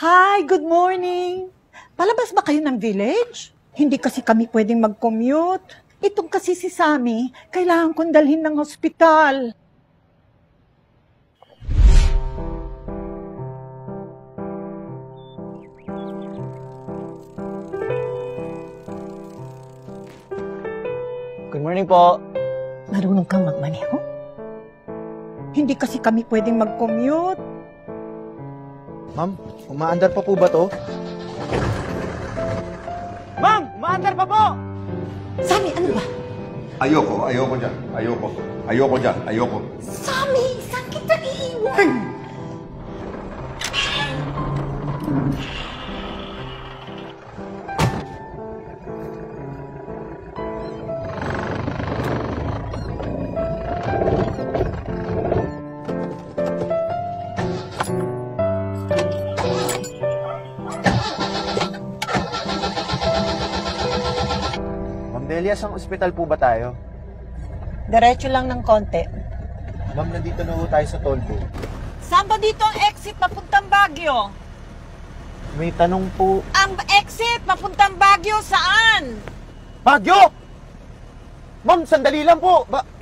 Hi, good morning. Palabas ba kayo ng village? Hindi kasi kami pwedeng mag-commute. Itong kasi si Sammy, kailangan kong dalhin ng hospital. Good morning po. Marunong kang magmaneho? Hindi kasi kami pwedeng mag-commute. Ma'am, umaandar pa po ba to? Ma'am, umaandar pa po! Sammy, ano ba? Ayoko dyan. Ayoko. Sammy, saan kita iiwan? Delia, sang ospital po ba tayo? Diretso lang ng konti. Ma'am, nandito na po tayo sa toll booth. Saan ba dito ang exit papuntang Baguio? May tanong po. Ang exit papuntang Baguio saan? Baguio! Ma'am, sandali lang po.